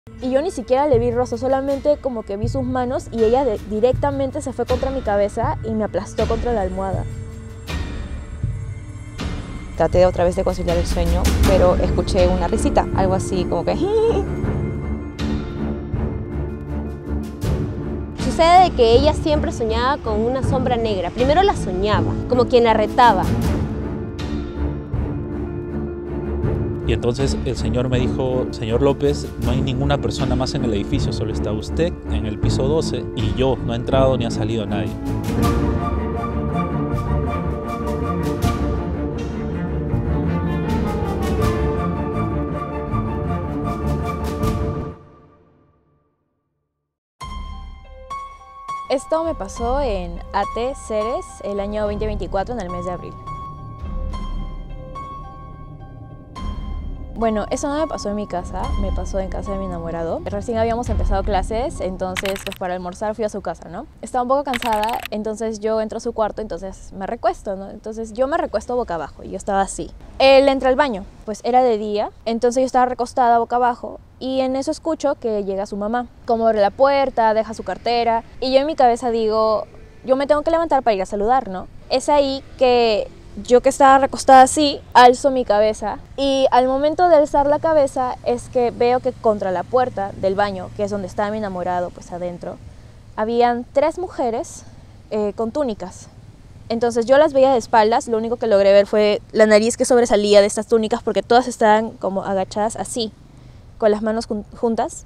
Y yo ni siquiera le vi rostro, solamente como que vi sus manos y ella directamente se fue contra mi cabeza y me aplastó contra la almohada. Traté otra vez de conciliar el sueño, pero escuché una risita, algo así como que... Sucede de que ella siempre soñaba con una sombra negra. Primero la soñaba, como quien la retaba. Y entonces el señor me dijo: señor López, no hay ninguna persona más en el edificio, solo está usted en el piso 12 y yo, no ha entrado ni ha salido nadie. Esto me pasó en AT Ceres el año 2024, en el mes de abril. Bueno, eso no me pasó en mi casa, me pasó en casa de mi enamorado. Recién habíamos empezado clases, entonces pues para almorzar fui a su casa, ¿no? Estaba un poco cansada, entonces yo entro a su cuarto, entonces me recuesto, ¿no? Entonces yo me recuesto boca abajo y yo estaba así. Él entra al baño, pues era de día, entonces yo estaba recostada boca abajo y en eso escucho que llega su mamá. Como abre la puerta, deja su cartera y yo en mi cabeza digo, yo me tengo que levantar para ir a saludar, ¿no? Es ahí que yo, que estaba recostada así, alzo mi cabeza y al momento de alzar la cabeza es que veo que contra la puerta del baño, que es donde estaba mi enamorado, pues adentro, habían 3 mujeres con túnicas. Entonces yo las veía de espaldas, lo único que logré ver fue la nariz que sobresalía de estas túnicas porque todas estaban como agachadas así, con las manos juntas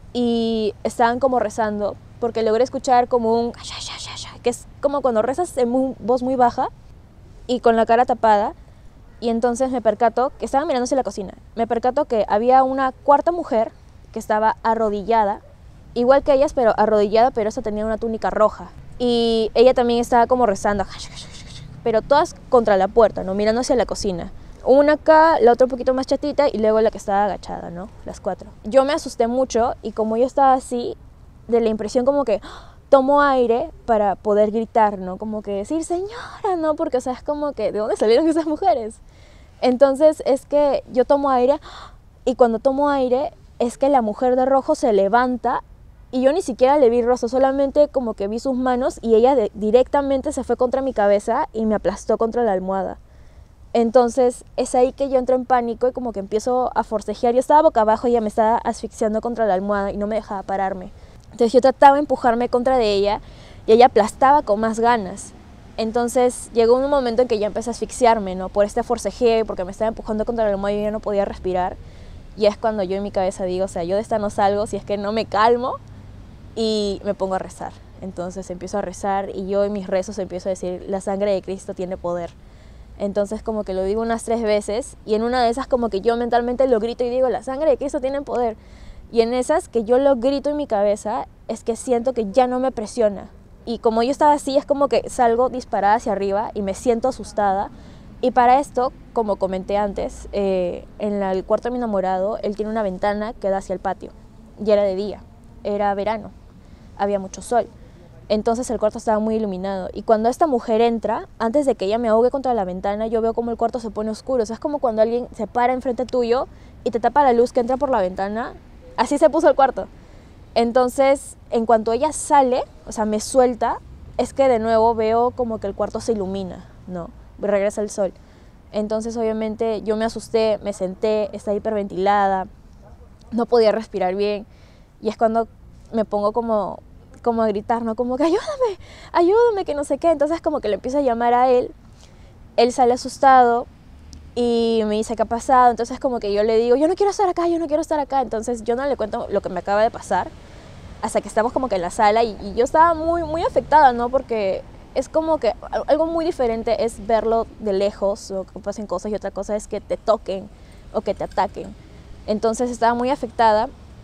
y estaban como rezando porque logré escuchar como un que es como cuando rezas en voz muy baja y con la cara tapada, y entonces me percato que estaban mirándose la cocina. Me percato que había una 4ª mujer que estaba arrodillada, igual que ellas, pero arrodillada, pero esa tenía una túnica roja. Y ella también estaba como rezando, pero todas contra la puerta, ¿no? Mirando hacia la cocina. Una acá, la otra un poquito más chatita y luego la que estaba agachada, ¿no? Las 4. Yo me asusté mucho y como yo estaba así, de la impresión como que tomo aire para poder gritar, ¿no? Como que decir, señora, ¿no? Porque, o sea, es como que, ¿de dónde salieron esas mujeres? Entonces, es que yo tomo aire y cuando tomo aire es que la mujer de rojo se levanta y yo ni siquiera le vi rostro, solamente como que vi sus manos y ella directamente se fue contra mi cabeza y me aplastó contra la almohada. Entonces, es ahí que yo entro en pánico y como que empiezo a forcejear. Yo estaba boca abajo y ella me estaba asfixiando contra la almohada y no me dejaba pararme. Entonces yo trataba de empujarme contra de ella y ella aplastaba con más ganas. Entonces llegó un momento en que ya empecé a asfixiarme, ¿no? Por este forcejeo, porque me estaba empujando contra la almohada y yo ya no podía respirar. Y es cuando yo en mi cabeza digo, o sea, yo de esta no salgo si es que no me calmo y me pongo a rezar. Entonces empiezo a rezar y yo en mis rezos empiezo a decir, la sangre de Cristo tiene poder. Entonces como que lo digo unas 3 veces y en una de esas como que yo mentalmente lo grito y digo, la sangre de Cristo tiene poder. Y en esas que yo lo grito en mi cabeza es que siento que ya no me presiona. Y como yo estaba así, es como que salgo disparada hacia arriba y me siento asustada. Y para esto, como comenté antes, en el cuarto de mi enamorado, él tiene una ventana que da hacia el patio. Y era de día, era verano, había mucho sol. Entonces el cuarto estaba muy iluminado. Y cuando esta mujer entra, antes de que ella me ahogue contra la ventana, yo veo como el cuarto se pone oscuro. O sea, es como cuando alguien se para enfrente tuyo y te tapa la luz que entra por la ventana. Así se puso el cuarto. Entonces, en cuanto ella sale, o sea, me suelta, es que de nuevo veo como que el cuarto se ilumina, ¿no? Regresa el sol. Entonces, obviamente, yo me asusté, me senté, estaba hiperventilada, no podía respirar bien. Y es cuando me pongo como a gritar, ¿no? Como que ayúdame, ayúdame, que no sé qué. Entonces, como que le empiezo a llamar a él. Él sale asustado y me dice, ¿qué ha pasado? Entonces como que yo le digo, yo no quiero estar acá, yo no quiero estar acá. Entonces yo no le cuento lo que me acaba de pasar hasta que estamos como que en la sala y yo estaba muy afectada, ¿no? Porque es como que algo muy diferente es verlo de lejos o que pasen cosas y otra cosa es que te toquen o que te ataquen. Entonces estaba muy afectada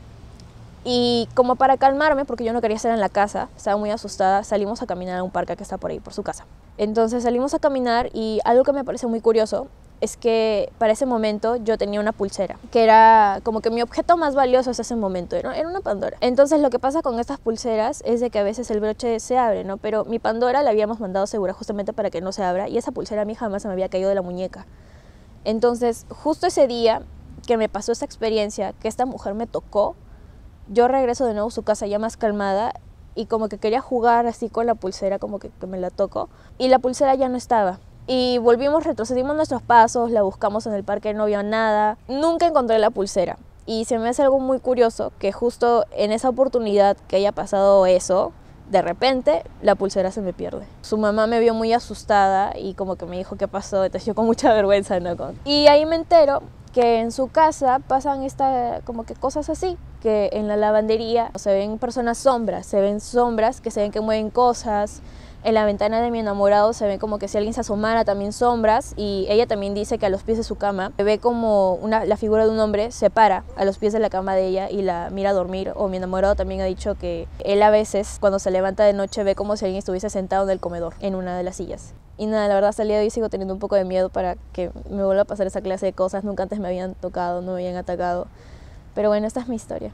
y como para calmarme, porque yo no quería estar en la casa, estaba muy asustada, salimos a caminar a un parque que está por ahí, por su casa. Entonces salimos a caminar y algo que me parece muy curioso es que para ese momento yo tenía una pulsera, que era como que mi objeto más valioso hasta ese momento, era una Pandora. Entonces lo que pasa con estas pulseras es de que a veces el broche se abre, ¿no? Pero mi Pandora la habíamos mandado segura justamente para que no se abra y esa pulsera a mí jamás se me había caído de la muñeca. Entonces justo ese día que me pasó esa experiencia, que esta mujer me tocó, Yo regreso de nuevo a su casa ya más calmada y como que quería jugar así con la pulsera, como que me la toco, y la pulsera ya no estaba. Y retrocedimos nuestros pasos, la buscamos en el parque, no había nada, nunca encontré la pulsera. Y se me hace algo muy curioso que justo en esa oportunidad que haya pasado eso, de repente la pulsera se me pierde. Su mamá me vio muy asustada y como que me dijo qué pasó, entonces yo con mucha vergüenza, ¿no? Y ahí me entero que en su casa pasan como que cosas así, que en la lavandería se ven se ven sombras que se ven que mueven cosas. En la ventana de mi enamorado se ve como que si alguien se asomara también sombras, y ella también dice que a los pies de su cama ve como la figura de un hombre se para a los pies de la cama de ella y la mira dormir. O mi enamorado también ha dicho que él a veces cuando se levanta de noche ve como si alguien estuviese sentado en el comedor, en una de las sillas. Y nada, la verdad hasta el día de hoy sigo teniendo un poco de miedo para que me vuelva a pasar esa clase de cosas. Nunca antes me habían tocado, no me habían atacado. Pero bueno, esta es mi historia.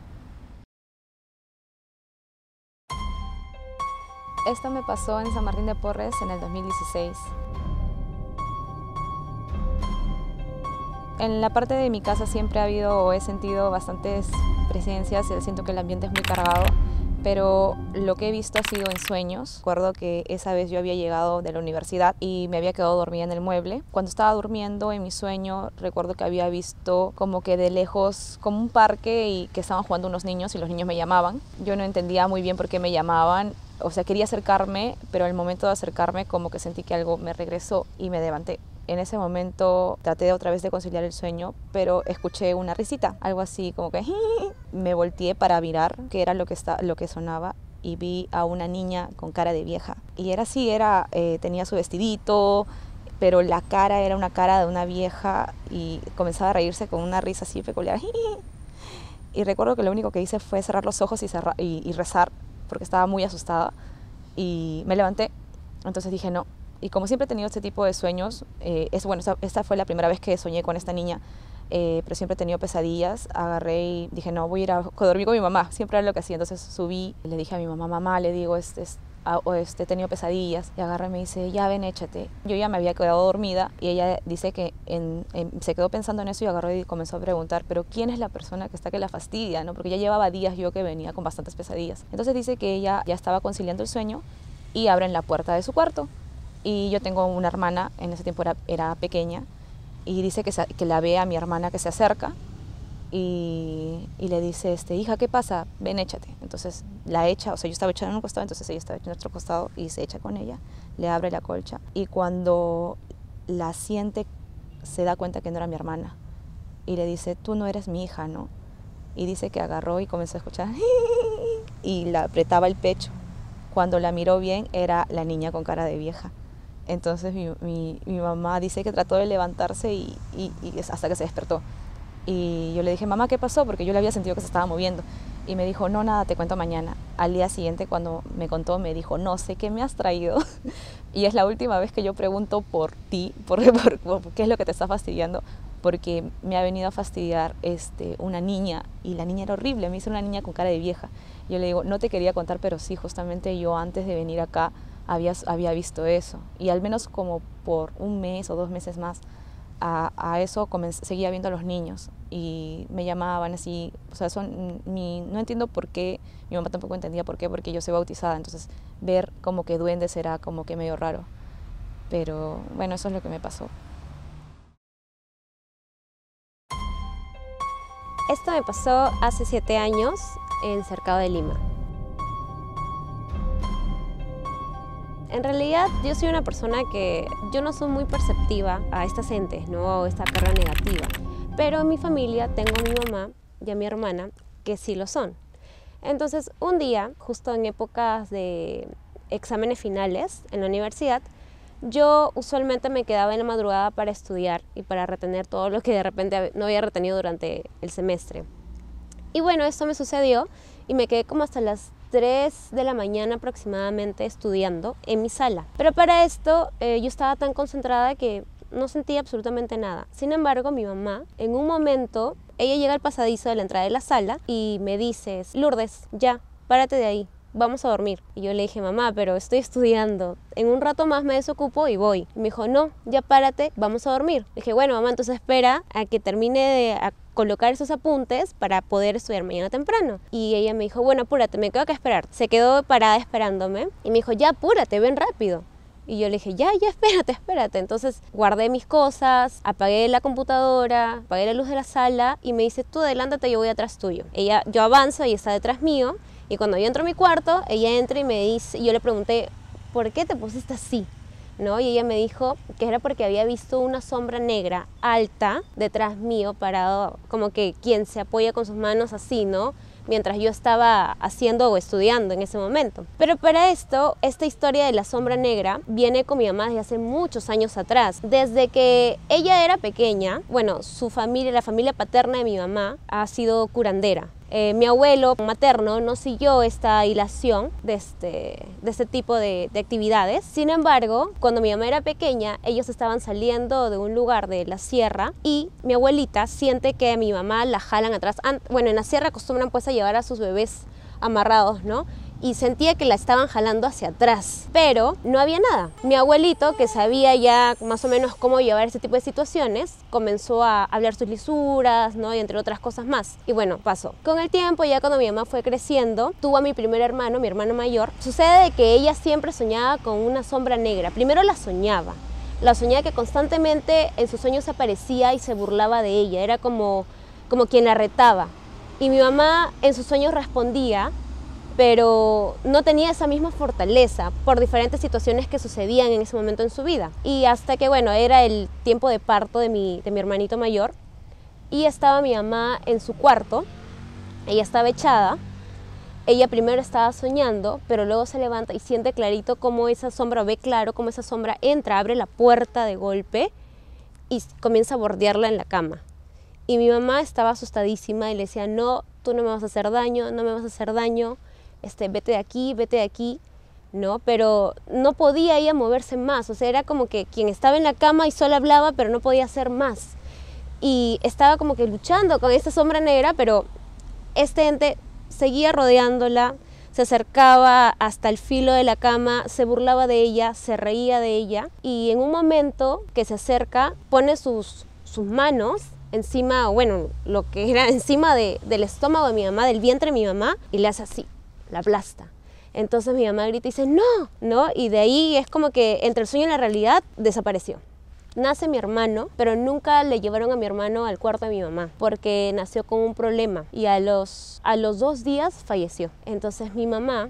Esto me pasó en San Martín de Porres en el 2016. En la parte de mi casa siempre ha habido o he sentido bastantes presencias, siento que el ambiente es muy cargado, pero lo que he visto ha sido en sueños. Recuerdo que esa vez yo había llegado de la universidad y me había quedado dormida en el mueble. Cuando estaba durmiendo en mi sueño, recuerdo que había visto como que de lejos, como un parque y que estaban jugando unos niños y los niños me llamaban. Yo no entendía muy bien por qué me llamaban. O sea, quería acercarme, pero al momento de acercarme como que sentí que algo me regresó y me levanté. En ese momento traté otra vez de conciliar el sueño, pero escuché una risita, algo así como que me volteé para mirar qué era lo que sonaba y vi a una niña con cara de vieja. Y era así, tenía su vestidito, pero la cara era una cara de una vieja y comenzaba a reírse con una risa así peculiar. Y recuerdo que lo único que hice fue cerrar los ojos y rezar, porque estaba muy asustada, y me levanté. Entonces dije no. Y como siempre he tenido este tipo de sueños, esta fue la primera vez que soñé con esta niña, pero siempre he tenido pesadillas. Agarré y dije no, voy a ir a dormir con mi mamá, siempre era lo que hacía. Entonces subí y le dije a mi mamá, le digo, he tenido pesadillas. Y agarra y me dice, ya ven, échate. Yo ya me había quedado dormida y ella dice que se quedó pensando en eso y agarró y comenzó a preguntar, pero ¿quién es la persona que la fastidia? ¿No? Porque ya llevaba días yo que venía con bastantes pesadillas. Entonces dice que ella ya estaba conciliando el sueño y abren la puerta de su cuarto. Y yo tengo una hermana, en ese tiempo era pequeña, y dice que la ve a mi hermana que se acerca y le dice, hija, ¿qué pasa? Ven, échate. Entonces la echa, o sea, yo estaba echada en un costado, entonces ella estaba echada en otro costado y se echa con ella, le abre la colcha y cuando la siente se da cuenta que no era mi hermana y le dice, tú no eres mi hija, ¿no? Y dice que agarró y comenzó a escuchar y la apretaba el pecho. Cuando la miró bien era la niña con cara de vieja. Entonces mi mamá dice que trató de levantarse y hasta que se despertó. Y yo le dije, mamá, ¿qué pasó? Porque yo le había sentido que se estaba moviendo. Y me dijo, no, nada, te cuento mañana. Al día siguiente, cuando me contó, me dijo, no sé qué me has traído. Y es la última vez que yo pregunto por ti, por qué es lo que te está fastidiando. Porque me ha venido a fastidiar una niña, y la niña era horrible, me hizo una niña con cara de vieja. Yo le digo, no te quería contar, pero sí, justamente yo antes de venir acá había visto eso. Y al menos como por un mes o 2 meses más, a eso seguía viendo a los niños y me llamaban así, o sea, no entiendo por qué, mi mamá tampoco entendía por qué, porque yo soy bautizada, entonces ver como que duendes era como que medio raro, pero bueno, eso es lo que me pasó. Esto me pasó hace 7 años en Cercado de Lima. En realidad yo soy una persona que yo no soy muy perceptiva a estas entes, ¿no? A esta carga negativa. Pero en mi familia tengo a mi mamá y a mi hermana que sí lo son. Entonces un día, justo en épocas de exámenes finales en la universidad, yo usualmente me quedaba en la madrugada para estudiar y para retener todo lo que de repente no había retenido durante el semestre. Y bueno, esto me sucedió y me quedé como hasta las 3 de la mañana aproximadamente estudiando en mi sala. Pero para esto yo estaba tan concentrada que no sentía absolutamente nada. Sin embargo, mi mamá, en un momento, ella llega al pasadizo de la entrada de la sala y me dice, Lourdes, ya, párate de ahí, vamos a dormir. Y yo le dije, mamá, pero estoy estudiando, en un rato más me desocupo y voy. Y me dijo, no, ya párate, vamos a dormir. Le dije, bueno, mamá, entonces espera a que termine colocar esos apuntes para poder estudiar mañana temprano. Y ella me dijo, bueno, apúrate, me quedo que esperar. Se quedó parada esperándome y me dijo, ya apúrate, ven rápido. Y yo le dije, ya, espérate. Entonces guardé mis cosas, apagué la computadora, apagué la luz de la sala y me dice, tú adelántate, yo voy atrás tuyo. Yo avanzo, ella está detrás mío y cuando yo entro a mi cuarto, ella entra y me dice, y yo le pregunté, ¿por qué te pusiste así? ¿No? Y ella me dijo que era porque había visto una sombra negra alta detrás mío, parado como que quien se apoya con sus manos así, ¿no? Mientras yo estaba haciendo o estudiando en ese momento. Pero para esto, esta historia de la sombra negra viene con mi mamá desde hace muchos años atrás. Desde que ella era pequeña, bueno, su familia, la familia paterna de mi mamá, ha sido curandera. Mi abuelo materno no siguió esta hilación de este tipo de actividades. Sin embargo, cuando mi mamá era pequeña, ellos estaban saliendo de un lugar de la sierra y mi abuelita siente que a mi mamá la jalan atrás. Bueno, en la sierra acostumbran pues a llevar a sus bebés amarrados, ¿no? Y sentía que la estaban jalando hacia atrás, pero no había nada. Mi abuelito, que sabía ya más o menos cómo llevar ese tipo de situaciones, comenzó a hablar sus lisuras, ¿no? Y entre otras cosas más. Y bueno, pasó. Con el tiempo, ya cuando mi mamá fue creciendo, tuvo a mi primer hermano, mi hermano mayor. Sucede de que ella siempre soñaba con una sombra negra. Primero la soñaba que constantemente en sus sueños aparecía y se burlaba de ella. Era como quien la retaba. Y mi mamá en sus sueños respondía, pero no tenía esa misma fortaleza por diferentes situaciones que sucedían en ese momento en su vida. Y hasta que, bueno, era el tiempo de parto de mi hermanito mayor y estaba mi mamá en su cuarto, ella estaba echada, ella primero estaba soñando, pero luego se levanta y siente clarito cómo esa sombra, ve claro cómo esa sombra entra, abre la puerta de golpe y comienza a bordearla en la cama. Y mi mamá estaba asustadísima y le decía, no, tú no me vas a hacer daño, no me vas a hacer daño, vete de aquí, ¿no? Pero no podía ella moverse más, o sea, era como que quien estaba en la cama y solo hablaba, pero no podía hacer más. Y estaba como que luchando con esta sombra negra, pero este ente seguía rodeándola, se acercaba hasta el filo de la cama, se burlaba de ella, se reía de ella, y en un momento que se acerca, pone sus manos encima, bueno, lo que era encima del estómago de mi mamá, del vientre de mi mamá, y le hace así, la aplasta. Entonces mi mamá grita y dice, no, y de ahí es como que entre el sueño y la realidad desapareció. Nace mi hermano, pero nunca le llevaron a mi hermano al cuarto de mi mamá, porque nació con un problema y a los 2 días falleció. Entonces mi mamá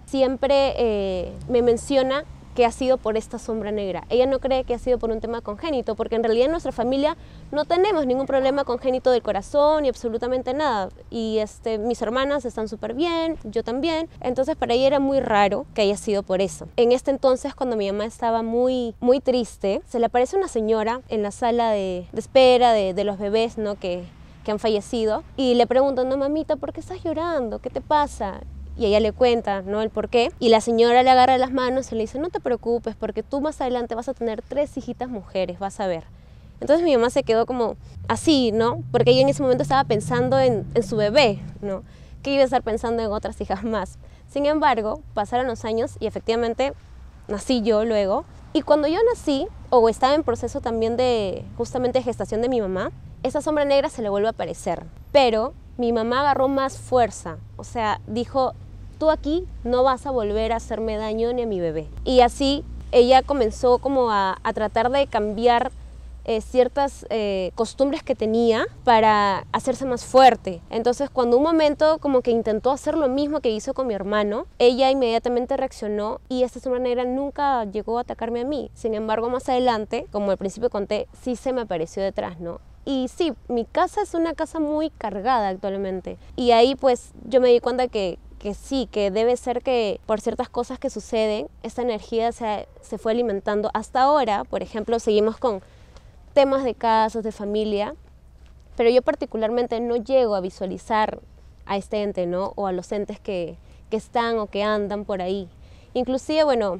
siempre me menciona que ha sido por esta sombra negra. Ella no cree que ha sido por un tema congénito, porque en realidad en nuestra familia no tenemos ningún problema congénito del corazón y absolutamente nada. Y mis hermanas están súper bien, yo también. Entonces para ella era muy raro que haya sido por eso. En este entonces, cuando mi mamá estaba muy, muy triste, se le aparece una señora en la sala de espera de los bebés, ¿no? que han fallecido, y le preguntan, no, mamita, ¿por qué estás llorando? ¿Qué te pasa? Y ella le cuenta, ¿no?, el por qué. Y la señora le agarra las manos y le dice, no te preocupes, porque tú más adelante vas a tener 3 hijitas mujeres, vas a ver. Entonces mi mamá se quedó como así, ¿no? Porque ella en ese momento estaba pensando en su bebé, ¿no? Que iba a estar pensando en otras hijas más. Sin embargo, pasaron los años y efectivamente nací yo luego. Y cuando yo nací, o estaba en proceso también de justamente gestación de mi mamá, esa sombra negra se le vuelve a aparecer. Pero mi mamá agarró más fuerza, o sea, dijo, tú aquí no vas a volver a hacerme daño ni a mi bebé. Y así ella comenzó como a tratar de cambiar ciertas costumbres que tenía para hacerse más fuerte. Entonces cuando un momento como que intentó hacer lo mismo que hizo con mi hermano, ella inmediatamente reaccionó y esta sombra negra nunca llegó a atacarme a mí. Sin embargo, más adelante, como al principio conté, sí se me apareció detrás, ¿no? Y sí, mi casa es una casa muy cargada actualmente. Y ahí pues yo me di cuenta que sí, que debe ser que por ciertas cosas que suceden, esta energía se fue alimentando. Hasta ahora, por ejemplo, seguimos con temas de casos, de familia, pero yo particularmente no llego a visualizar a este ente, ¿no? O a los entes que están o que andan por ahí. Inclusive, bueno,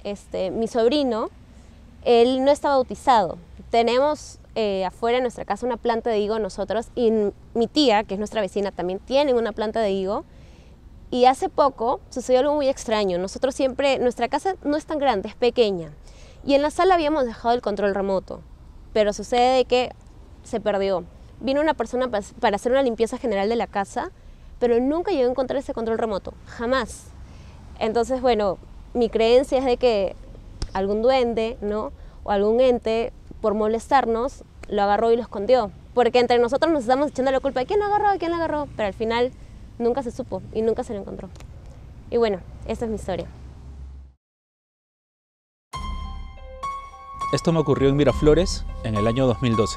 mi sobrino, él no está bautizado. Tenemos afuera en nuestra casa una planta de higo nosotros, y mi tía, que es nuestra vecina, también tiene una planta de higo. Y hace poco sucedió algo muy extraño. Nosotros siempre, nuestra casa no es tan grande, es pequeña. Y en la sala habíamos dejado el control remoto, pero sucede que se perdió. vino una persona para hacer una limpieza general de la casa, pero nunca llegó a encontrar ese control remoto, jamás. Entonces, bueno, mi creencia es de que algún duende, ¿no?, o algún ente, por molestarnos, lo agarró y lo escondió. Porque entre nosotros nos estamos echando la culpa de quién lo agarró, quién lo agarró, pero al final nunca se supo y nunca se lo encontró. Y bueno, esta es mi historia. Esto me ocurrió en Miraflores en el año 2012.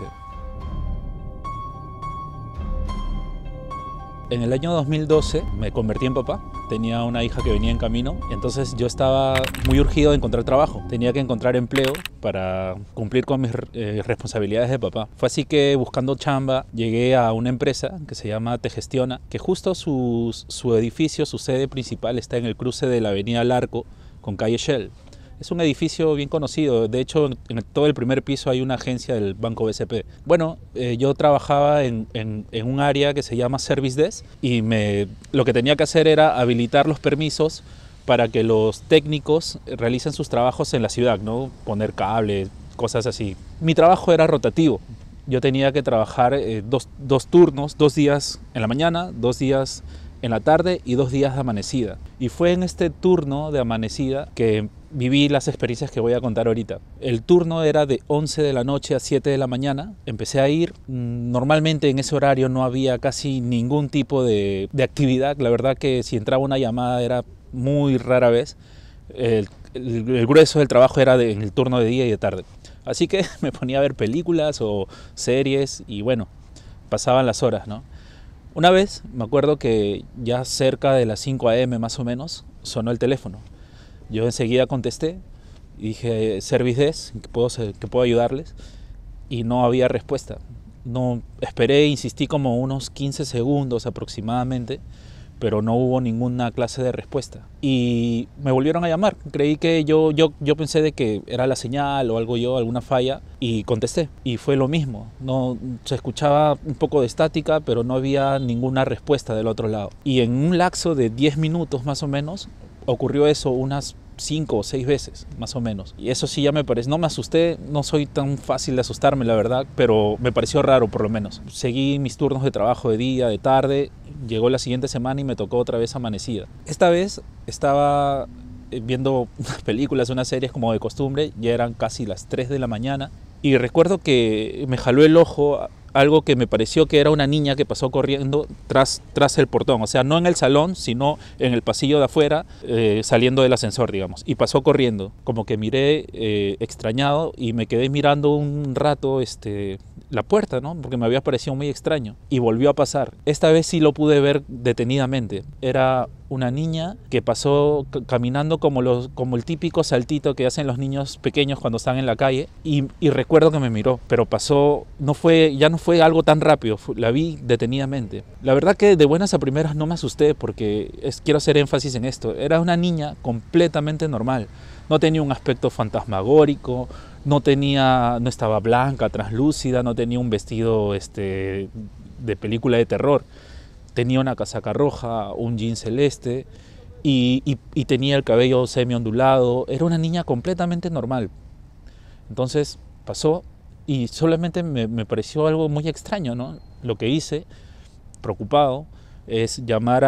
En el año 2012 me convertí en papá, tenía una hija que venía en camino, entonces yo estaba muy urgido de encontrar trabajo, tenía que encontrar empleo para cumplir con mis responsabilidades de papá. Fue así que buscando chamba llegué a una empresa que se llama Te Gestiona, que justo su edificio, su sede principal está en el cruce de la avenida Larco con calle Shell. Es un edificio bien conocido, de hecho en todo el primer piso hay una agencia del Banco BCP. Bueno, yo trabajaba en un área que se llama Service Desk y lo que tenía que hacer era habilitar los permisos para que los técnicos realicen sus trabajos en la ciudad, ¿no? Poner cables, cosas así. Mi trabajo era rotativo, yo tenía que trabajar dos turnos, 2 días en la mañana, 2 días en la tarde y 2 días de amanecida. Y fue en este turno de amanecida que viví las experiencias que voy a contar ahorita. El turno era de 11 de la noche a 7 de la mañana. Empecé a ir. Normalmente en ese horario no había casi ningún tipo de actividad. La verdad que si entraba una llamada era muy rara vez. El grueso del trabajo era en el turno de día y de tarde. Así que me ponía a ver películas o series y bueno, pasaban las horas, ¿no? Una vez me acuerdo que ya cerca de las 5 a.m. más o menos sonó el teléfono. Yo enseguida contesté y dije, Service Desk, que puedo ayudarles, y no había respuesta. No, esperé, insistí como unos 15 segundos aproximadamente, pero no hubo ninguna clase de respuesta. Y me volvieron a llamar. Creí que yo pensé de que era la señal o alguna falla, y contesté. Y fue lo mismo. No, se escuchaba un poco de estática, pero no había ninguna respuesta del otro lado. Y en un lapso de 10 minutos más o menos, ocurrió eso unas 5 o 6 veces, más o menos. Y eso sí ya me parece, no me asusté, no soy tan fácil de asustarme, la verdad, pero me pareció raro por lo menos. Seguí mis turnos de trabajo de día, de tarde, llegó la siguiente semana y me tocó otra vez amanecida. Esta vez estaba viendo unas películas, unas series como de costumbre, ya eran casi las 3 de la mañana, y recuerdo que me jaló el ojo algo que me pareció que era una niña que pasó corriendo tras el portón, o sea, no en el salón, sino en el pasillo de afuera, saliendo del ascensor, digamos, y pasó corriendo. Como que miré extrañado y me quedé mirando un rato la puerta, ¿no? Porque me había parecido muy extraño, y volvió a pasar. Esta vez sí lo pude ver detenidamente. Era una niña que pasó caminando como el típico saltito que hacen los niños pequeños cuando están en la calle, y recuerdo que me miró, pero pasó, ya no fue algo tan rápido, la vi detenidamente. La verdad que de buenas a primeras no me asusté, porque quiero hacer énfasis en esto, era una niña completamente normal, no tenía un aspecto fantasmagórico, no estaba blanca, translúcida, no tenía un vestido de película de terror. Tenía una casaca roja, un jean celeste y tenía el cabello semi-ondulado. Era una niña completamente normal. Entonces pasó y solamente me pareció algo muy extraño, ¿no? Lo que hice, preocupado, es llamar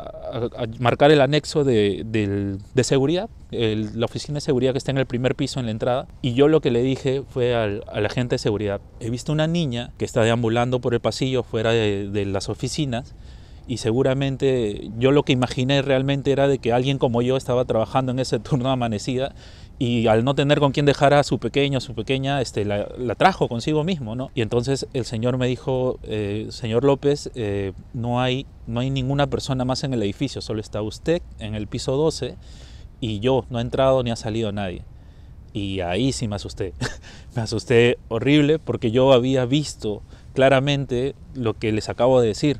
a marcar el anexo de seguridad, la oficina de seguridad que está en el primer piso en la entrada. Y yo lo que le dije fue al agente de seguridad: he visto una niña que está deambulando por el pasillo fuera de las oficinas, y seguramente yo lo que imaginé realmente era de que alguien como yo estaba trabajando en ese turno de amanecida, y al no tener con quién dejar a su pequeña, la trajo consigo mismo, ¿no? Y entonces el señor me dijo, señor López, no hay ninguna persona más en el edificio, solo está usted en el piso 12 y yo, no ha entrado ni ha salido nadie. Y ahí sí me asusté, me asusté horrible, porque yo había visto claramente lo que les acabo de decir.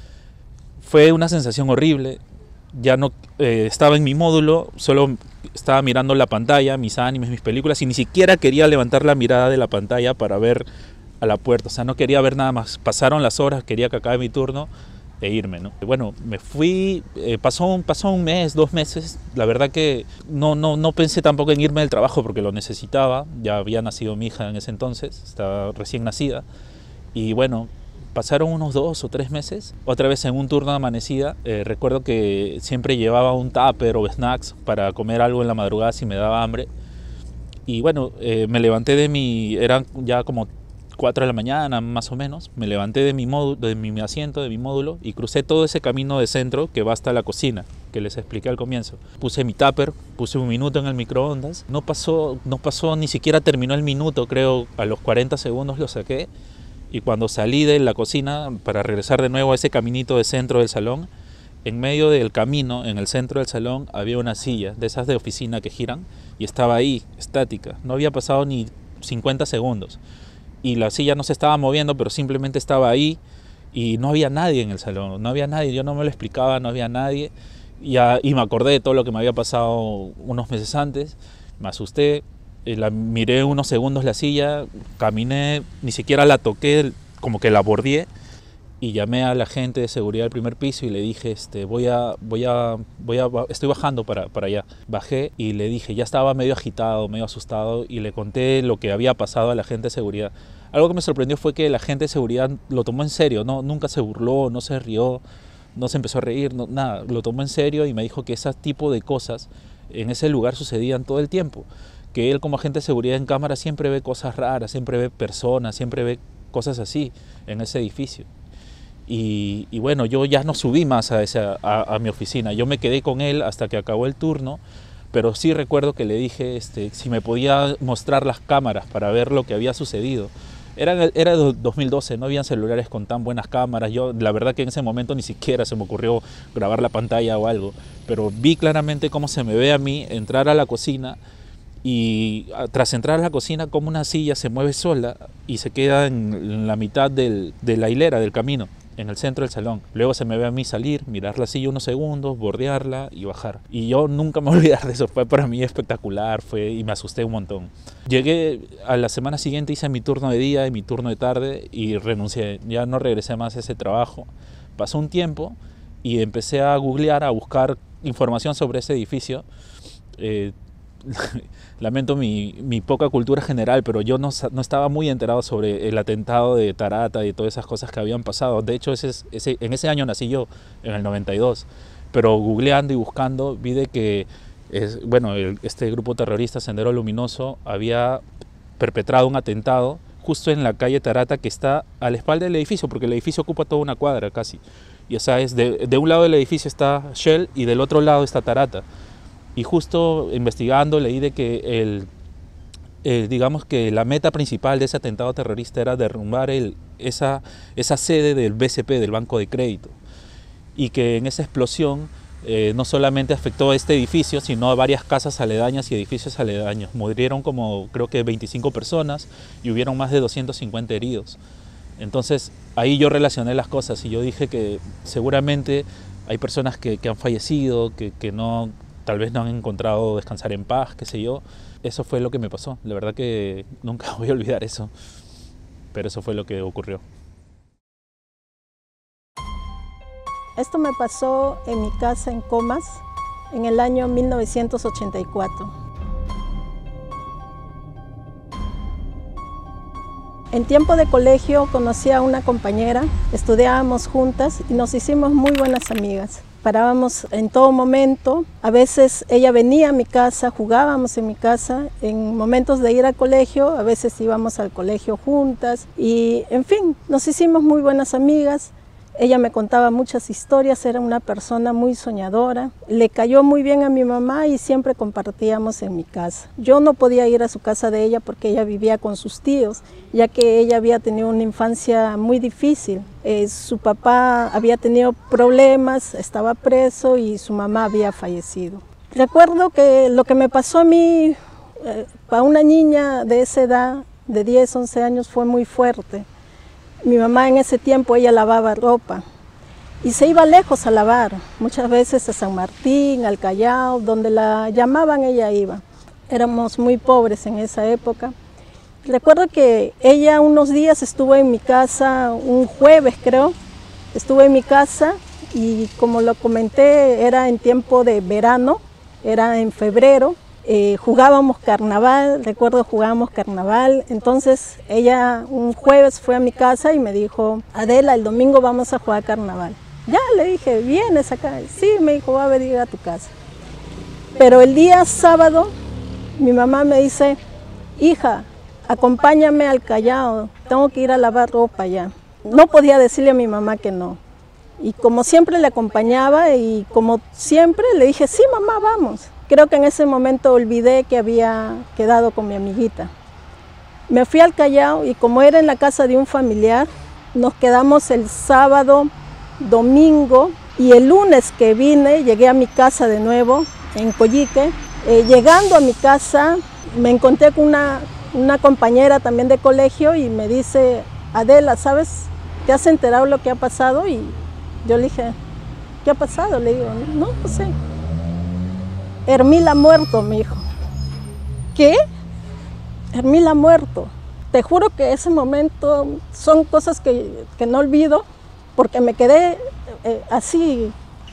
Fue una sensación horrible. Ya no estaba en mi módulo, solo estaba mirando la pantalla, mis animes, mis películas, y ni siquiera quería levantar la mirada de la pantalla para ver a la puerta. O sea, no quería ver nada más. Pasaron las horas, quería que acabe mi turno e irme, ¿no? Bueno, me fui, pasó un mes, 2 meses. La verdad que no pensé tampoco en irme del trabajo, porque lo necesitaba. Ya había nacido mi hija en ese entonces, estaba recién nacida. Y bueno, Pasaron unos 2 o 3 meses, otra vez en un turno de amanecida. Recuerdo que siempre llevaba un tupper o snacks para comer algo en la madrugada si me daba hambre. Y bueno, me levanté eran ya como 4 de la mañana más o menos, me levanté de mi asiento, de mi módulo, y crucé todo ese camino de centro que va hasta la cocina, que les expliqué al comienzo. Puse mi tupper, puse 1 minuto en el microondas, no pasó, ni siquiera terminó el minuto, creo, a los 40 segundos lo saqué, y cuando salí de la cocina para regresar de nuevo a ese caminito de centro del salón, en medio del camino, en el centro del salón, había una silla de esas de oficina que giran, y estaba ahí, estática, no había pasado ni 50 segundos. Y la silla no se estaba moviendo, pero simplemente estaba ahí y no había nadie en el salón, no había nadie, yo no me lo explicaba, no había nadie. Y me acordé de todo lo que me había pasado unos meses antes, me asusté, miré unos segundos la silla, caminé, ni siquiera la toqué, como que la bordeé, y llamé a la gente de seguridad del primer piso y le dije, estoy bajando para allá. Bajé y le dije, ya estaba medio agitado, medio asustado, y le conté lo que había pasado a la gente de seguridad. Algo que me sorprendió fue que la gente de seguridad lo tomó en serio, nunca se burló, no se rió, no se empezó a reír, nada, lo tomó en serio y me dijo que ese tipo de cosas en ese lugar sucedían todo el tiempo. Que él como agente de seguridad en cámara siempre ve cosas raras, siempre ve personas, siempre ve cosas así en ese edificio. Y bueno, yo ya no subí más a mi oficina, yo me quedé con él hasta que acabó el turno, pero sí recuerdo que le dije si me podía mostrar las cámaras para ver lo que había sucedido. Era 2012, no habían celulares con tan buenas cámaras, la verdad que en ese momento ni siquiera se me ocurrió grabar la pantalla o algo, pero vi claramente cómo se me ve a mí entrar a la cocina, y tras entrar a la cocina como una silla se mueve sola y se queda en la mitad de la hilera del camino, en el centro del salón. Luego se me ve a mí salir, mirar la silla unos segundos, bordearla y bajar. Y yo nunca me voy a olvidar de eso, fue para mí espectacular, y me asusté un montón. Llegué a la semana siguiente, hice mi turno de día y mi turno de tarde y renuncié, ya no regresé más a ese trabajo. Pasó un tiempo y empecé a googlear, a buscar información sobre ese edificio. Lamento mi poca cultura general, pero yo no estaba muy enterado sobre el atentado de Tarata y todas esas cosas que habían pasado. De hecho, en ese año nací yo, en el 92. Pero googleando y buscando, vi de que este grupo terrorista Sendero Luminoso había perpetrado un atentado justo en la calle Tarata, que está a la espalda del edificio, porque el edificio ocupa toda una cuadra casi. Y o sea, de un lado del edificio está Shell y del otro lado está Tarata. Y justo investigando leí de que digamos que la meta principal de ese atentado terrorista era derrumbar esa sede del BCP, del Banco de Crédito. Y que en esa explosión no solamente afectó a este edificio, sino a varias casas aledañas y edificios aledaños. Murieron como creo que 25 personas y hubieron más de 250 heridos. Entonces ahí yo relacioné las cosas y yo dije que seguramente hay personas que han fallecido, que tal vez no han encontrado descansar en paz, qué sé yo. Eso fue lo que me pasó. La verdad que nunca voy a olvidar eso. Pero eso fue lo que ocurrió. Esto me pasó en mi casa en Comas en el año 1984. En tiempo de colegio conocí a una compañera, estudiábamos juntas y nos hicimos muy buenas amigas. Parábamos en todo momento, a veces ella venía a mi casa, jugábamos en mi casa, en momentos de ir al colegio, a veces íbamos al colegio juntas y en fin, nos hicimos muy buenas amigas. Ella me contaba muchas historias, era una persona muy soñadora, le cayó muy bien a mi mamá y siempre compartíamos en mi casa. Yo no podía ir a su casa de ella porque ella vivía con sus tíos, ya que ella había tenido una infancia muy difícil. Su papá había tenido problemas, estaba preso y su mamá había fallecido. Recuerdo que lo que me pasó a mí, para una niña de esa edad, de 10, 11 años, fue muy fuerte. Mi mamá en ese tiempo, ella lavaba ropa y se iba lejos a lavar, muchas veces a San Martín, al Callao, donde la llamaban ella iba. Éramos muy pobres en esa época. Recuerdo que ella unos días estuvo en mi casa, un jueves creo, estuvo en mi casa y como lo comenté era en tiempo de verano, era en febrero jugábamos carnaval, recuerdo jugábamos carnaval. Entonces ella un jueves fue a mi casa y me dijo, Adela, el domingo vamos a jugar carnaval. Ya, le dije, ¿vienes acá? Sí, me dijo, va a venir a tu casa. Pero el día sábado mi mamá me dice, hija, acompáñame al Callao, tengo que ir a lavar ropa ya. No podía decirle a mi mamá que no. Y como siempre le acompañaba y como siempre le dije, sí mamá, vamos. Creo que en ese momento olvidé que había quedado con mi amiguita. Me fui al Callao y como era en la casa de un familiar, nos quedamos el sábado, domingo, y el lunes que vine, llegué a mi casa de nuevo, en Coyique. Llegando a mi casa, me encontré con una compañera también de colegio y me dice, Adela, ¿sabes? ¿Te has enterado lo que ha pasado? Y yo le dije, ¿qué ha pasado? Le digo, no sé. Hermil ha muerto, me dijo. ¿Qué? Hermil ha muerto. Te juro que ese momento son cosas que no olvido, porque me quedé así.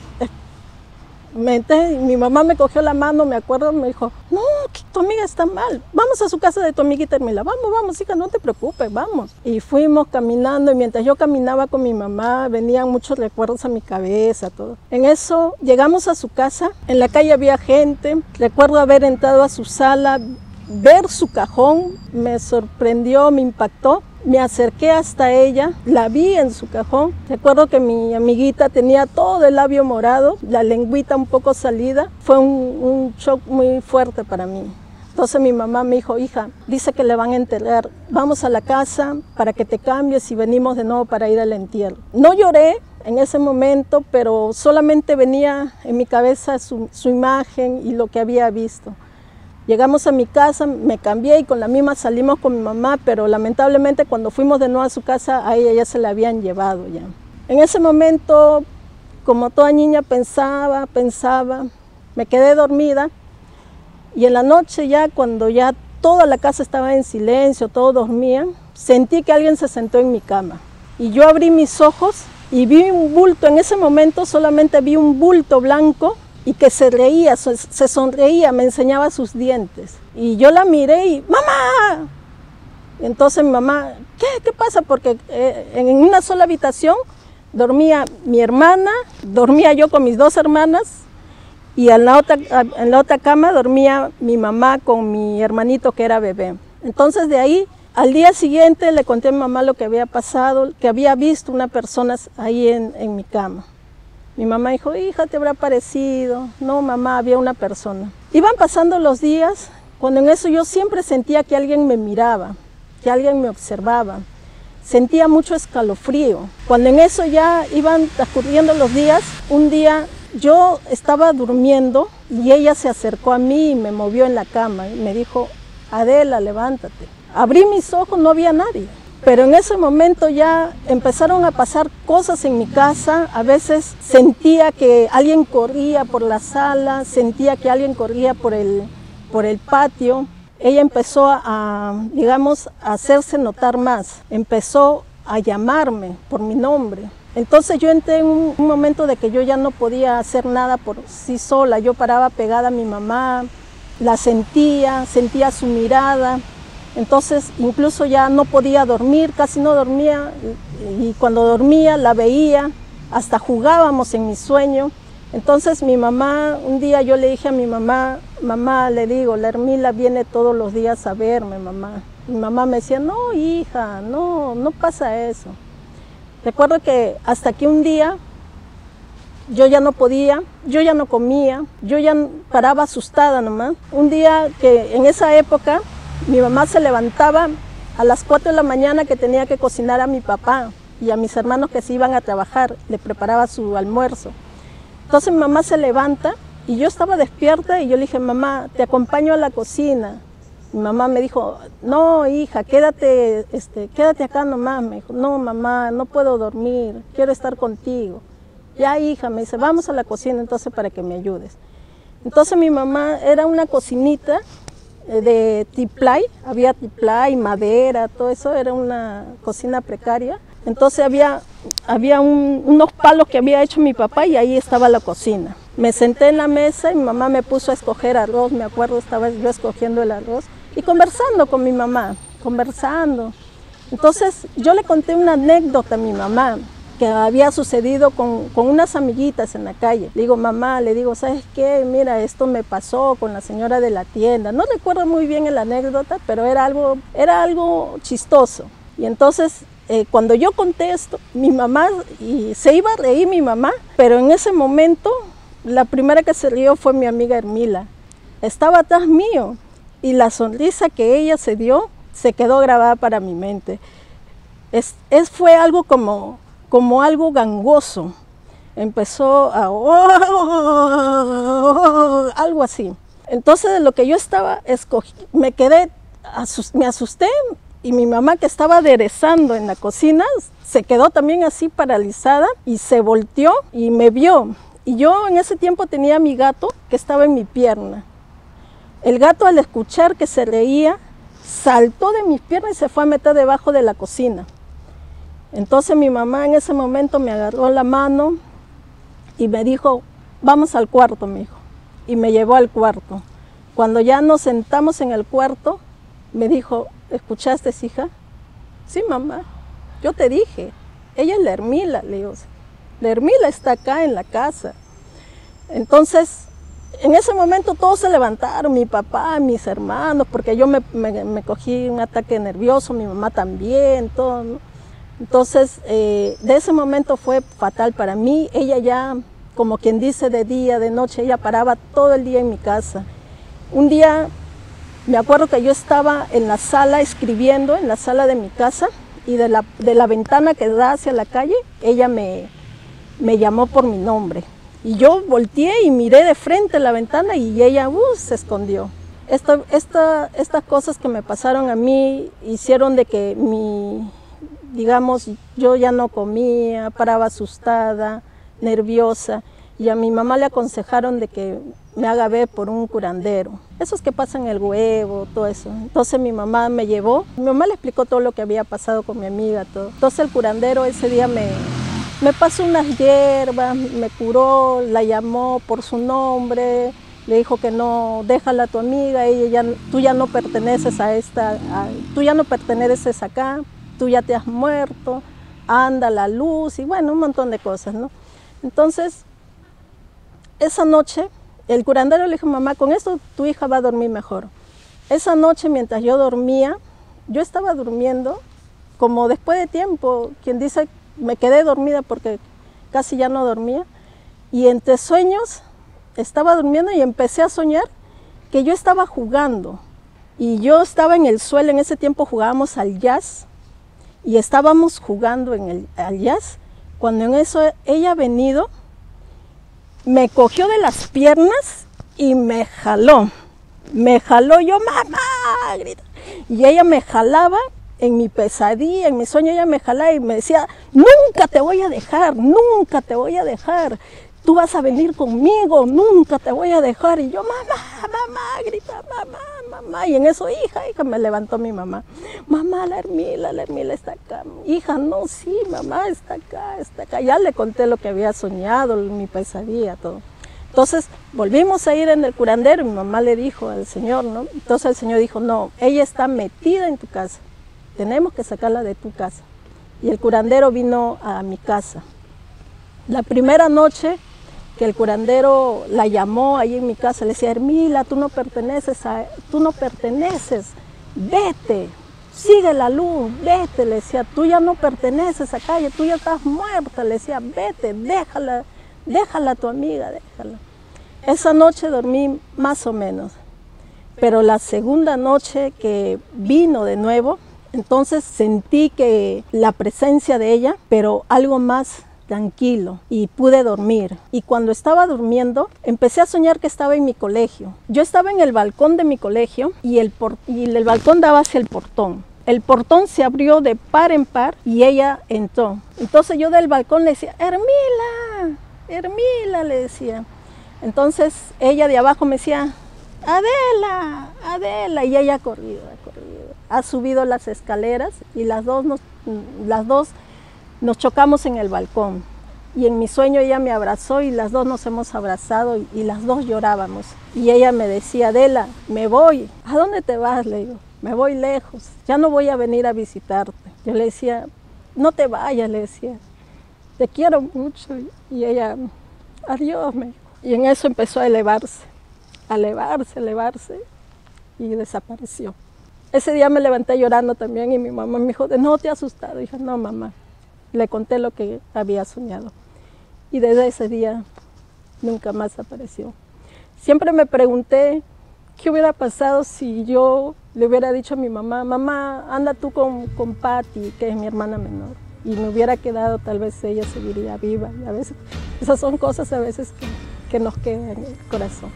Mi mamá me cogió la mano, me acuerdo, me dijo, no, que tu amiga está mal, vamos a su casa de tu amiguita Hermila, vamos, hija, no te preocupes, vamos. Y fuimos caminando y mientras yo caminaba con mi mamá, venían muchos recuerdos a mi cabeza, todo. En eso llegamos a su casa, en la calle había gente, recuerdo haber entrado a su sala, ver su cajón, me sorprendió, me impactó. Me acerqué hasta ella, la vi en su cajón. Recuerdo que mi amiguita tenía todo el labio morado, la lengüita un poco salida. Fue un shock muy fuerte para mí. Entonces mi mamá me dijo, hija, dice que le van a enterrar. Vamos a la casa para que te cambies y venimos de nuevo para ir al entierro. No lloré en ese momento, pero solamente venía en mi cabeza su imagen y lo que había visto. Llegamos a mi casa, me cambié y con la misma salimos con mi mamá, pero lamentablemente cuando fuimos de nuevo a su casa, a ella ya se la habían llevado ya. En ese momento, como toda niña pensaba, me quedé dormida y en la noche ya, cuando ya toda la casa estaba en silencio, todos dormían, sentí que alguien se sentó en mi cama. Y yo abrí mis ojos y vi un bulto, en ese momento solamente vi un bulto blanco, y que se reía, se sonreía, me enseñaba sus dientes. Y yo la miré y, ¡mamá! Entonces mi mamá, ¿qué pasa? Porque en una sola habitación dormía mi hermana, dormía yo con mis dos hermanas, y en la otra cama dormía mi mamá con mi hermanito que era bebé. Entonces de ahí, al día siguiente le conté a mi mamá lo que había pasado, que había visto una persona ahí en mi cama. Mi mamá dijo, hija, ¿te habrá parecido? No, mamá, había una persona. Iban pasando los días, cuando en eso yo siempre sentía que alguien me miraba, que alguien me observaba. Sentía mucho escalofrío. Cuando en eso ya iban transcurriendo los días, un día yo estaba durmiendo y ella se acercó a mí y me movió en la cama y me dijo, Adela, levántate. Abrí mis ojos, no había nadie. Pero en ese momento ya empezaron a pasar cosas en mi casa. A veces sentía que alguien corría por la sala, sentía que alguien corría por el patio. Ella empezó digamos, a hacerse notar más. Empezó a llamarme por mi nombre. Entonces yo entré en un momento de que yo ya no podía hacer nada por sí sola. Yo paraba pegada a mi mamá, la sentía su mirada. Entonces incluso ya no podía dormir, casi no dormía, y cuando dormía la veía, hasta jugábamos en mi sueño. Entonces mi mamá, un día yo le dije a mi mamá, mamá, le digo, la Hermila viene todos los días a verme, mamá. Mi mamá me decía, no hija, no pasa eso. Recuerdo que hasta que un día yo ya no podía, yo ya no comía, yo ya paraba asustada nomás. Un día que en esa época, mi mamá se levantaba a las 4 de la mañana que tenía que cocinar a mi papá y a mis hermanos que se iban a trabajar, le preparaba su almuerzo. Entonces mi mamá se levanta y yo estaba despierta y yo le dije, mamá, te acompaño a la cocina. Mi mamá me dijo, no hija, quédate acá nomás. Me dijo, no mamá, no puedo dormir, quiero estar contigo. Ya hija, me dice, vamos a la cocina entonces para que me ayudes. Entonces mi mamá era una cocinita de tiplay, había tiplay, madera, todo eso, era una cocina precaria. Entonces había unos palos que había hecho mi papá y ahí estaba la cocina. Me senté en la mesa y mi mamá me puso a escoger arroz, me acuerdo, estaba yo escogiendo el arroz y conversando con mi mamá, conversando. Entonces yo le conté una anécdota a mi mamá que había sucedido con unas amiguitas en la calle. Le digo, mamá, le digo, ¿sabes qué? Mira, esto me pasó con la señora de la tienda. No recuerdo muy bien la anécdota, pero era algo chistoso. Y entonces, cuando yo conté esto, mi mamá, y se iba a reír mi mamá, pero en ese momento, la primera que se rió fue mi amiga Hermila. Estaba atrás mío y la sonrisa que ella se dio se quedó grabada para mi mente. Fue algo como algo gangoso. Empezó a algo así. Entonces de lo que yo estaba, me asusté y mi mamá, que estaba aderezando en la cocina, se quedó también así paralizada y se volteó y me vio. Y yo en ese tiempo tenía a mi gato que estaba en mi pierna. El gato, al escuchar que se reía, saltó de mis piernas y se fue a meter debajo de la cocina. Entonces mi mamá en ese momento me agarró la mano y me dijo, vamos al cuarto, mi hijo. Y me llevó al cuarto. Cuando ya nos sentamos en el cuarto, me dijo, ¿escuchaste, hija? Sí, mamá, yo te dije, ella es la Hermila, le digo, la Hermila está acá en la casa. Entonces, en ese momento todos se levantaron, mi papá, mis hermanos, porque yo me cogí un ataque nervioso, mi mamá también, todo, ¿no? Entonces, de ese momento fue fatal para mí. Ella ya, como quien dice, de día, de noche, ella paraba todo el día en mi casa. Un día, me acuerdo que yo estaba en la sala escribiendo, en la sala de mi casa, y de la ventana que da hacia la calle, ella me llamó por mi nombre. Y yo volteé y miré de frente la ventana y ella se escondió. Estas cosas que me pasaron a mí hicieron de que digamos, yo ya no comía, paraba asustada, nerviosa, y a mi mamá le aconsejaron de que me haga ver por un curandero. Esos que pasan el huevo, todo eso. Entonces mi mamá me llevó, mi mamá le explicó todo lo que había pasado con mi amiga, todo. Entonces el curandero ese día me pasó unas hierbas, me curó, la llamó por su nombre, le dijo que no, déjala a tu amiga, tú ya no perteneces tú ya no perteneces acá. Tú ya te has muerto, anda la luz y bueno, un montón de cosas, ¿no? Entonces, esa noche, el curandero le dijo, mamá, con esto tu hija va a dormir mejor. Esa noche, mientras yo dormía, yo estaba durmiendo, como después de tiempo, quien dice, me quedé dormida porque casi ya no dormía, y entre sueños estaba durmiendo y empecé a soñar que yo estaba jugando, y yo estaba en el suelo. En ese tiempo jugábamos al jazz, y estábamos jugando al jazz, cuando en eso ella ha venido, me cogió de las piernas y me jaló, yo, mamá, grita. Y ella me jalaba en mi pesadilla, en mi sueño, ella me jalaba y me decía, nunca te voy a dejar, nunca te voy a dejar, tú vas a venir conmigo, nunca te voy a dejar. Y yo, mamá, grita, mamá. Y en eso, hija, me levantó mi mamá. Mamá, la Hermila está acá. Hija, no, sí, mamá, está acá. Ya le conté lo que había soñado, mi pesadilla, todo. Entonces, volvimos a ir en el curandero y mi mamá le dijo al señor, ¿no? Entonces el señor dijo, no, ella está metida en tu casa. Tenemos que sacarla de tu casa. Y el curandero vino a mi casa. La primera noche que el curandero la llamó ahí en mi casa, le decía, Hermila, tú no perteneces, vete, sigue la luz, vete, le decía, tú ya no perteneces a calle, tú ya estás muerta, le decía, vete, déjala a tu amiga, déjala. Esa noche dormí más o menos, pero la segunda noche que vino de nuevo, entonces sentí que la presencia de ella, pero algo más tranquilo, y pude dormir. Y cuando estaba durmiendo, empecé a soñar que estaba en mi colegio. Yo estaba en el balcón de mi colegio y el balcón daba hacia el portón. El portón se abrió de par en par y ella entró. Entonces yo del balcón le decía, Hermila, le decía. Entonces ella de abajo me decía, Adela, y ella ha corrido, ha subido las escaleras y las dos nos chocamos en el balcón. y en mi sueño ella me abrazó y las dos nos hemos abrazado y las dos llorábamos. Y ella me decía, Adela, me voy. ¿A dónde te vas? Le digo, me voy lejos, ya no voy a venir a visitarte. Yo le decía, no te vayas, le decía, te quiero mucho. Y ella, adiós, me dijo. Y en eso empezó a elevarse, y desapareció. Ese día me levanté llorando también y mi mamá me dijo, ¿no te has asustado? Y dije, no, mamá. Le conté lo que había soñado. Y desde ese día nunca más apareció. Siempre me pregunté qué hubiera pasado si yo le hubiera dicho a mi mamá, mamá, anda tú con Patti, que es mi hermana menor. Y me hubiera quedado, tal vez ella seguiría viva. Y a veces, esas son cosas a veces que nos quedan en el corazón.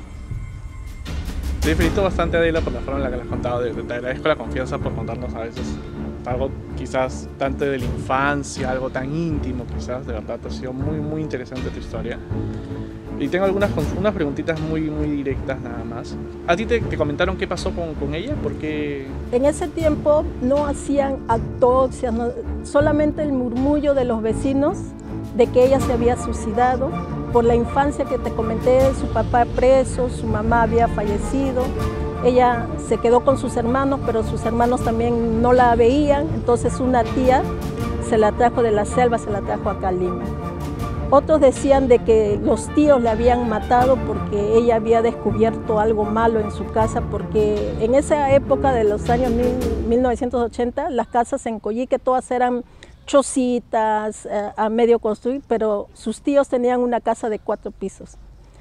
Te felicito bastante, Adela, por la forma en la que lo has contado. Te agradezco la confianza por contarnos a veces algo quizás tanto de la infancia, algo tan íntimo quizás. De verdad, ha sido muy interesante tu historia. Y tengo unas preguntitas muy directas nada más. ¿A ti te comentaron qué pasó con ella? Porque en ese tiempo no hacían autopsias, solamente el murmullo de los vecinos de que ella se había suicidado. Por la infancia que te comenté, su papá preso, su mamá había fallecido. Ella se quedó con sus hermanos, pero sus hermanos también no la veían. Entonces una tía se la trajo de la selva, se la trajo acá a Lima. Otros decían de que los tíos la habían matado porque ella había descubierto algo malo en su casa, porque en esa época de los años 1980, las casas en Coyique todas eran chocitas, a medio construir, pero sus tíos tenían una casa de 4 pisos.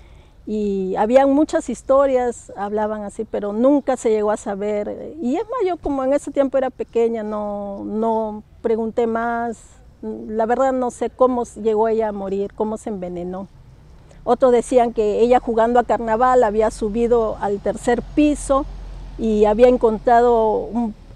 Y habían muchas historias, hablaban así, pero nunca se llegó a saber. Y es más, yo como en ese tiempo era pequeña, no pregunté más. La verdad no sé cómo llegó ella a morir, cómo se envenenó. Otros decían que ella jugando a carnaval había subido al 3er piso y había encontrado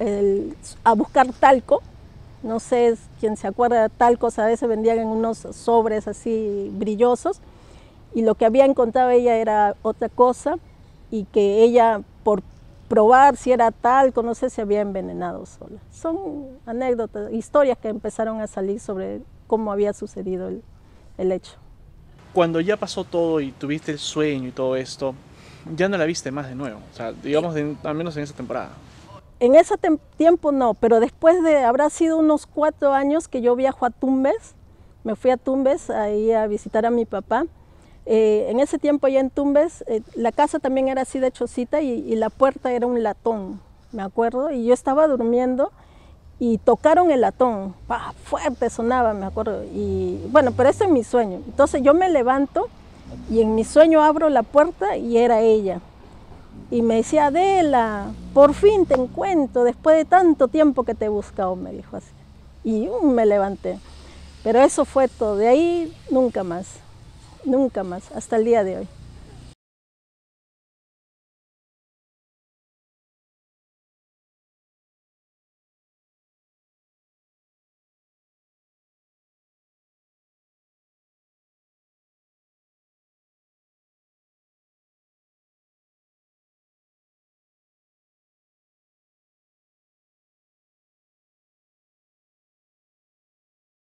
a buscar talco. No sé quién se acuerda de talcos, a veces vendían en unos sobres así brillosos. Y lo que había encontrado ella era otra cosa y que ella por probar si era talco, no sé, se había envenenado sola. Son anécdotas, historias que empezaron a salir sobre cómo había sucedido el hecho. cuando ya pasó todo y tuviste el sueño y todo esto, ya no la viste más de nuevo, o sea, digamos, al menos en esa temporada. En ese tiempo no, pero después habrá sido unos 4 años que yo viajo a Tumbes, me fui a Tumbes ahí a visitar a mi papá. En ese tiempo allá en Tumbes, la casa también era así de chocita y la puerta era un latón, me acuerdo, y yo estaba durmiendo y tocaron el latón, ¡pah! Fuerte sonaba, me acuerdo, y bueno, pero eso es mi sueño. Entonces yo me levanto y en mi sueño abro la puerta y era ella. Y me decía, Adela, por fin te encuentro, después de tanto tiempo que te he buscado, me dijo así. Y me levanté. Pero eso fue todo, de ahí nunca más, hasta el día de hoy.